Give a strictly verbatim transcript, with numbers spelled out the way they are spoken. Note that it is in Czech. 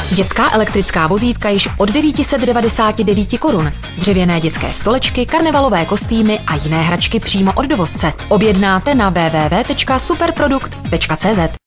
Dětská elektrická vozítka již od devět set devadesát devět korun. Dřevěné dětské stolečky, karnevalové kostýmy a jiné hračky přímo od dovozce. Objednáte na w w w tečka superprodukt tečka c z.